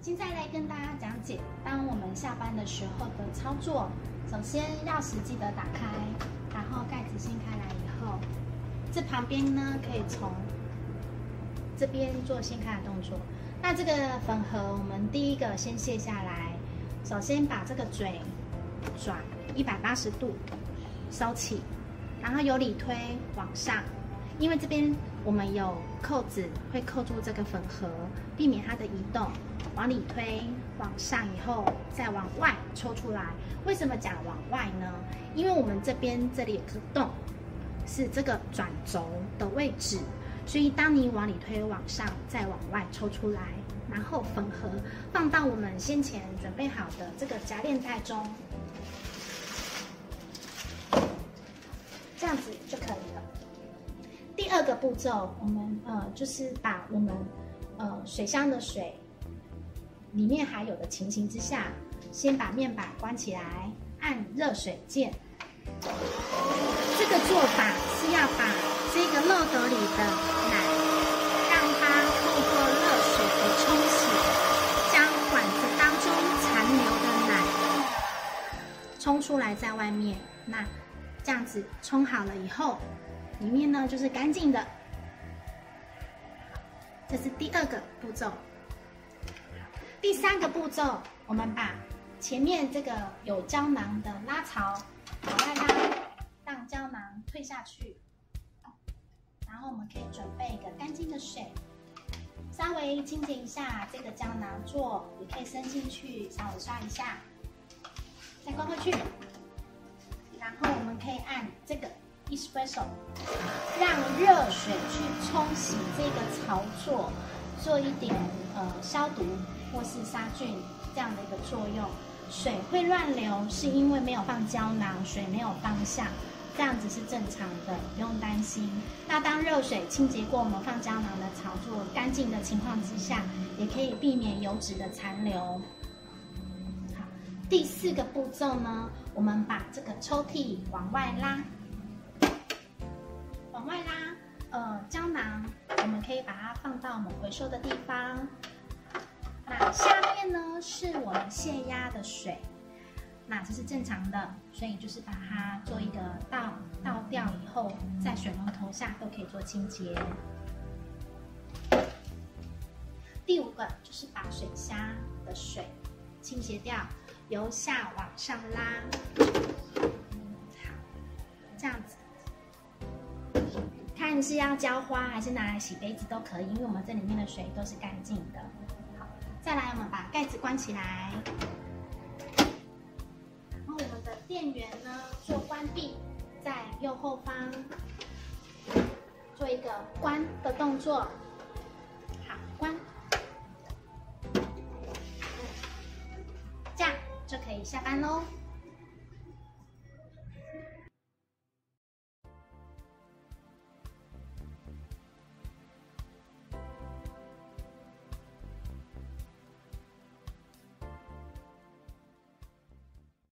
现在来跟大家讲解，当我们下班的时候的操作。首先，钥匙记得打开，然后盖子掀开来以后，这旁边呢可以从这边做掀开的动作。那这个粉盒，我们第一个先卸下来，首先把这个嘴转180度收起，然后由里推往上，因为这边我们有扣子会扣住这个粉盒，避免它的移动。往里推，往上以后再往外抽出来。为什么讲往外呢？因为我们这里有个洞，是这个转轴的位置，所以当你往里推、往上再往外抽出来，然后粉盒放到我们先前准备好的这个夹链袋中，这样子就可以了。第二个步骤，我们就是把我们水箱的水里面还有的情形之下，先把面板关起来，按热水键。这个做法是要把这个漏斗里的奶，让它透过热水的冲洗，将管子当中残留的奶冲出来在外面。那这样子冲好了以后，里面呢就是干净的。这是第二个步骤。第三个步骤，我们把前面这个有胶囊的拉槽往外拉，让胶囊退下去。然后我们可以准备一个干净的水，稍微清洁一下这个胶囊座，也可以伸进去稍微刷一下，再关回去。然后我们可以按这个 espresso， 让热水去冲洗这个槽座，做一点消毒或是杀菌这样的一个作用。水会乱流，是因为没有放胶囊，水没有方向，这样子是正常的，不用担心。那当热水清洁过我们放胶囊的槽座干净的情况之下，也可以避免油脂的残留。好，第四个步骤呢，我们把这个抽屉往外拉，往外拉，胶囊我们可以把它放到我们回收的地方。那下面呢是我们泄压的水，那这是正常的，所以就是把它做一个倒掉以后，在水龙头下都可以做清洁。第五个就是把水箱的水清洁掉，由下往上拉，好，这样子。看是要浇花还是拿来洗杯子都可以，因为我们这里面的水都是干净的。好，再来我们把盖子关起来，然后我们的电源呢做关闭，在右后方做一个关的动作。好，关，这样就可以下班喽。